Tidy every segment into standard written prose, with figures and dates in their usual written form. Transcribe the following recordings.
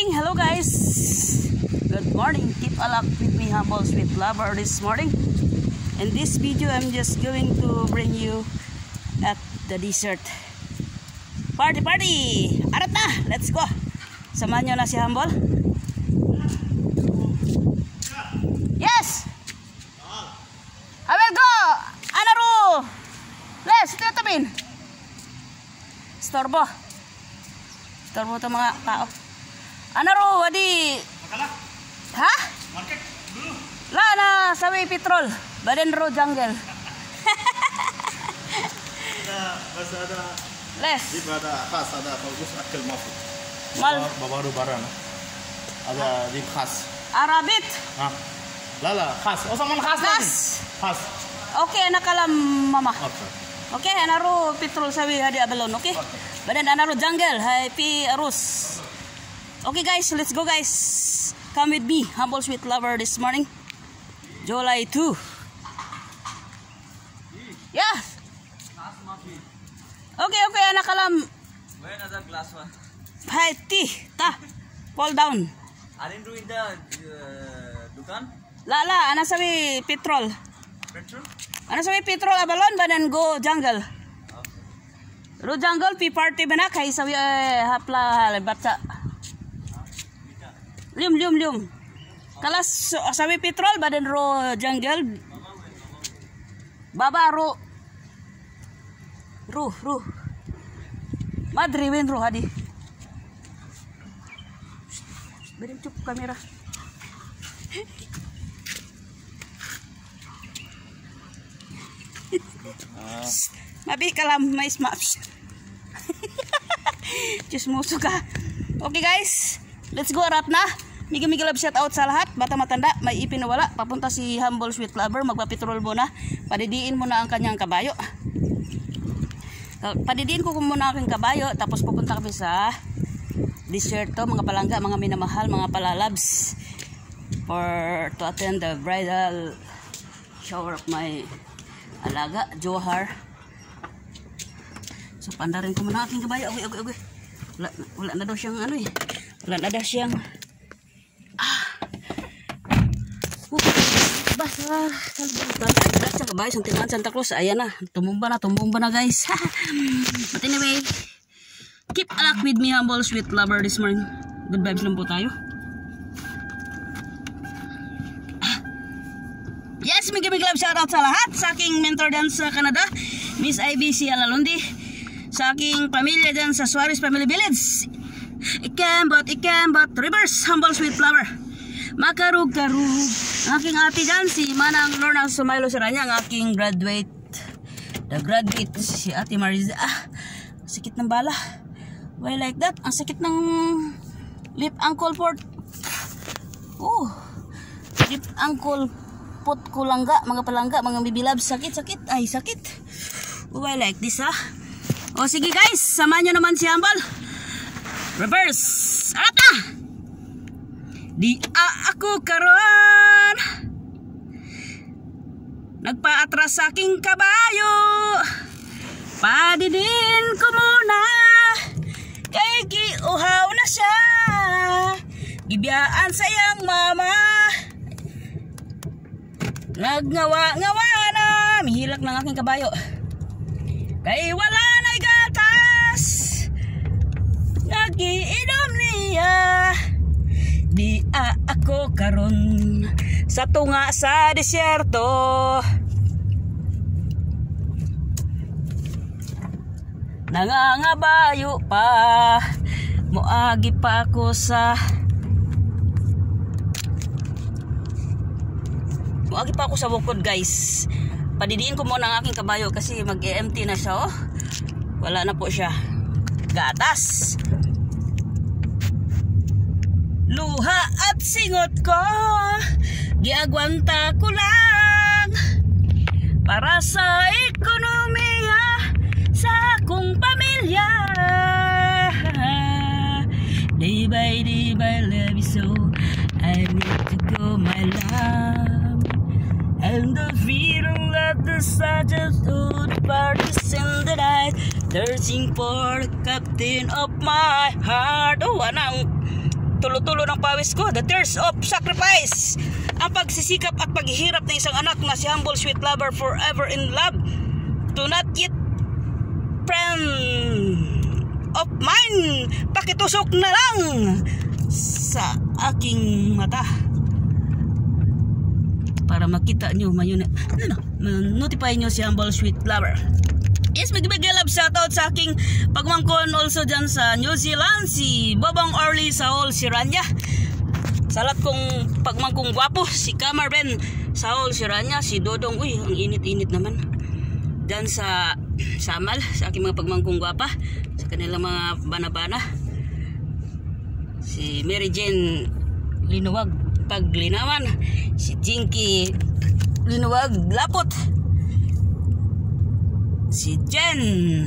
Hello guys. Good morning. Keep along with me, Humble Sweet Lover, this morning. In this video, I'm just going to bring you at the dessert. Party! Arat na! Let's go! Samahan nyo na si Humble. Yes! I will go! Anaru! Les, ito yung tabin. Storbo ito mga tao. Anaru, wadi. Makala? Ha? Market dulu. La na sawi petrol. Badan ro jungle. Bas ada. Les. Di ada khas, ada bagus akil mafu. Mal. Baru barang. Ada di khas. Arabit. Hah. Lala khas. Oh sama khas. Khas. Okay, nakalam mama. Okay. Okay, anaru petrol sawi hadi abalon, okay? Badan anaru jungle, hai pi arus. Okay guys, let's go guys. Come with me, Humble Sweet Lover, this morning. July 2. Yeah. Okay, anak kalam. Where another glass one? Hai tea, ta. Fall down. Are you doing the dukan? La, ana sabi petrol. Petrol? Ana sabi petrol abalon badan go jungle. Ro jungle pi party bana kay sabi hapla baca. Lium. Kalas sabi petrol badan ro jungle. Baba ro. Madri win ro hadi. Beri cup kamera. Mabi kalam mais maps. Just musuh ka. Okay guys, let's go arat na. Migi love shout out sa lahat. Bata matanda, may ipinawala. Papunta si Humble Sweet Lover, magpapetrol muna. Padidiin muna ang kanyang kabayo. Padidiin ko muna ang aking kabayo. Tapos pupunta kami sa dessert to, mga palangga, mga minamahal, mga palalabs. To attend the bridal shower of my alaga, Johar. So pandarin ko muna aking kabayo. Okay. Wala na daw siyang ano eh. Wala na daw siyang basa. Sa kabayo, santiman Santa Cruz. Ayan na, tumumba na guys. But anyway, keep along with me, Humble Sweet Lover, this morning. Good vibes lang po tayo. Yes, big love shoutout sa lahat. Sa aking mentor dyan sa Canada, Miss IBC Alalundi. Sa aking pamilya dyan sa Suarez Family Village. Ikembot, reverse, Humble Sweet Lover. Makarug-karug. Aking ate dyan, si Manang Lorna Sumaylo Siranya, ang aking graduate. The graduate, si Ate Mariza. Sakit ng bala. Why like that? Ang sakit ng lip ankle port. Lip ankle pot kulangga, mga palangga, mga bibilab. Sakit. Ay, sakit. Why like this, ha? O, sige guys, samahan nyo naman si Humble. Reverse. Arat na! Di ako karon nagpaatras sa aking kabayo, padidin ko muna kay giuhaw na siya, gibiyaan sa iyang mama, nagngawa na, mihilak ng aking kabayo kay wala na'y gatas, nagiinom niya. Di ako karon sa tunga sa desierto, nangangabayo pa, muagi pa ako sa bukod guys. Padidiin ko muna ang aking kabayo kasi mag-empty na siya. Wala na po siya gatas. Luha at singot ko, giagwanta ko lang para sa ekonomiya sa akong pamilya. Day by love you so, I need to go my love. And the freedom of the sergeant to the parties in the night, searching for the captain of my heart. Oh, anang tulo-tulo ng pawis ko, the tears of sacrifice, ang pagsisikap at paghihirap ng isang anak na si humble sweet lover, forever in love, do not yet friend of mine, pakitusok na lang sa aking mata para makita nyo, notify nyo si humble sweet lover. Yes, big love shoutout sa aking pagmangkon also dyan sa New Zealand, si Bobong Orly Saul Siranya. Salat kong pagmangkong gwapo, si Kamarben Saul Siranya, si Dodong, uy, ang init-init naman. Dyan sa Samal, sa aking mga pagmangkong gwapa, sa kanilang mga bana-bana. Si Mary Jane Linuwag Paglinawan, si Jinky Linuwag Lapot, si Jen,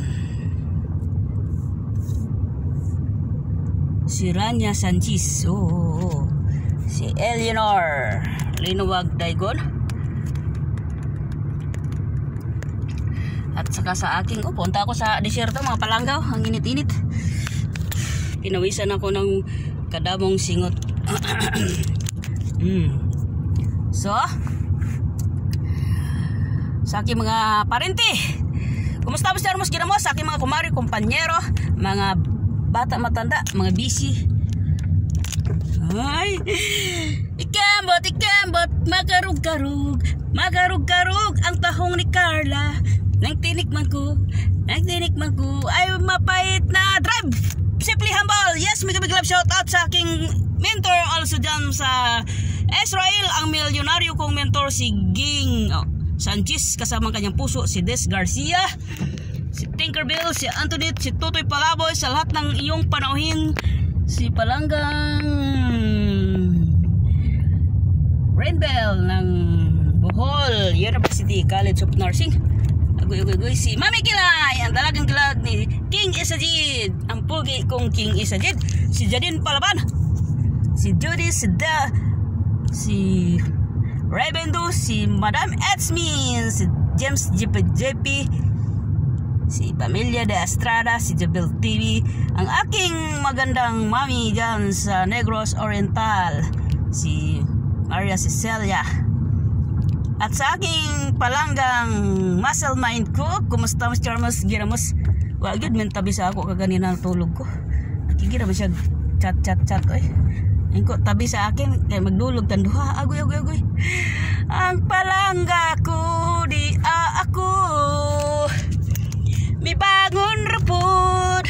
si Rania Sanchez, si Eleanor Linuwag Daigon, at saka sa aking punta ako sa desierto mga palanggaw, ang init-init, pinawisan ako ng kadamong singot. So sa aking mga parente, kumusta mo sa ginamos, sa aking mga kumari, kumpanyero, mga bata matanda, mga busy. Ay, ikambot, magarug-garug ang tahong ni Carla. Nang tinikman ko, ay mapait na drive. Simply humble. Yes, big love shout out sa aking mentor also dyan sa Israel, ang milyonaryo kong mentor si Ging Sanchez, kasama kanyang puso si Des Garcia, si Tinkerbell, si Antoinette, si Tutoy Palaboy, sa lahat ng iyong panauhin, si Palanggang Rainbell ng Bohol University College of Nursing, agoy, si Mami Kilay, ang dalagang kilag ni King Isajid, ang pugi kong King Isajid, si Jadine Palaban, si Judy, si Rebendo, si Madam Edsmin, si James JP, si Pamilya de Estrada, si Jabel TV, ang aking magandang mami dyan sa Negros Oriental, si Maria Cecilia, at sa aking palanggang muscle mind ko, kumusta mas charmas giramos, wag yun men tabi sa ako kaganina ang tulog ko, kigira mo siya chat oy. Engko tabi sa akin kay magdulog tanduha, agoy. Ang palangga ko di ako mibangon rapod,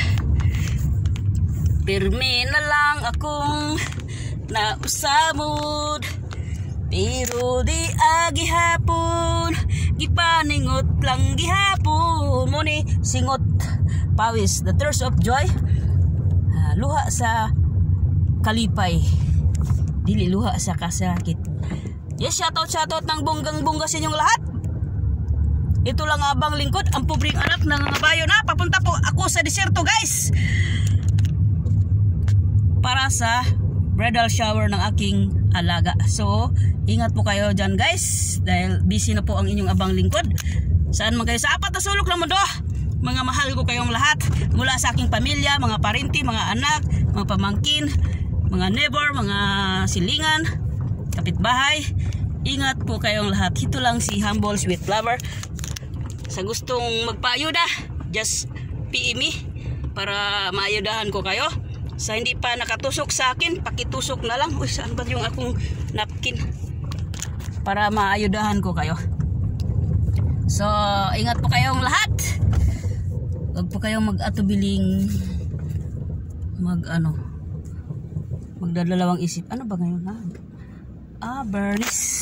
pirmi na lang akong nausamod, pero di agihapon, gipaningot lang gihapon mo ni singot pawis, the tears of joy, luha sa kalipay, dili luha sa kasakit. Yes, shoutout ng bonggang-bongga sa inyong lahat. Ito lang abang lingkod, ang pobreng anak ng ngabayo na papunta po ako sa desierto, guys, para sa bridal shower ng aking alaga. So ingat po kayo dyan, guys, dahil busy na po ang inyong abang lingkod. Saan man kayo sa apat na sulok ng mundo, mga mahal ko kayong lahat, mula sa aking pamilya, mga parenti, mga anak, mga pamangkin, mga neighbor, mga silingan, kapitbahay. Ingat po kayong lahat. Ito lang si humble sweet lover. Sa gustong magpaayuda, just PM me para maayudahan ko kayo. Sa hindi pa nakatusok sa akin, pakitusok na lang. Uy, saan ba yung akong napkin? Para maayudahan ko kayo. So ingat po kayong lahat. Huwag po kayong mag-atubiling magdadalawang isip. Ano ba ngayon, ha? Bernice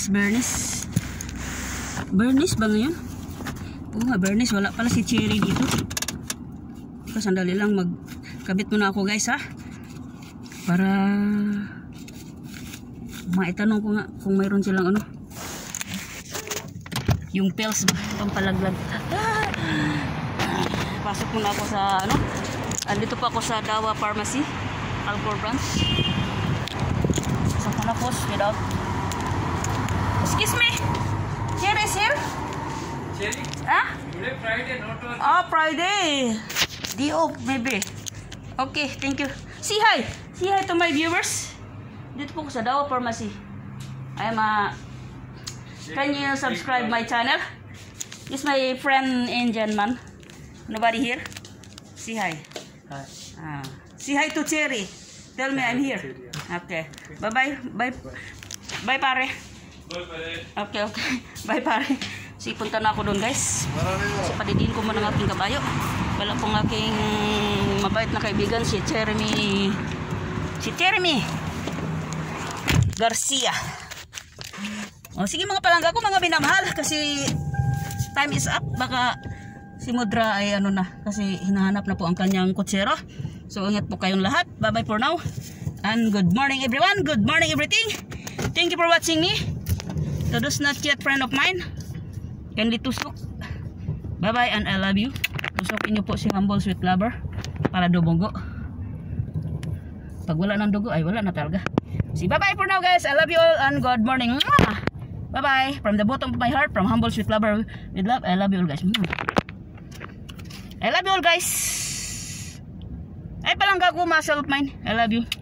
ba ngayon? Oo nga, Bernice. Wala pala si Cherry dito. Sandali lang, magkabit muna ako, guys, ha? Para maitanong ko nga kung mayroon silang yung pills ba, pampalaglag. Pasok muna ako sa andito pa ako sa Dawa Pharmacy, Alcor branch. So muna po, without. Excuse me, Cherry is here? Cherry? Ah? Today Friday, not work. Friday. Day off, maybe. Okay, thank you. Say hi. Say hi to my viewers. Dito po ko sa Dawa Pharmacy. Can you subscribe my channel? Is my friend Indian man. Nobody here? Say hi. Say hi to Cherry. Tell me I'm here. Okay. Bye-bye. Bye. Bye pare. Okay. Bye pare. Si punta na ako doon guys. So padidiin ko muna ng aking kabayo. Wala pong aking mabait na kaibigan si Jeremy Garcia. O sige mga palangga ko, mga binamahal, kasi time is up. Baka si Mudra ay ano na, kasi hinahanap na po ang kanyang kutsero. So ingat po kayong lahat. Bye bye for now. And good morning everyone. Good morning everything. Thank you for watching me. To those not yet friend of mine, kindly tusok. Bye bye and I love you. Tusokin niyo po si Humble Sweet Lover para dumogo. Pag wala ng dugo ay wala na talaga. See, bye bye for now guys. I love you all and good morning. Bye bye from the bottom of my heart, from Humble Sweet Lover with love. I love you all guys. I love you all guys. Ay palangga ko muscle of mine. I love you.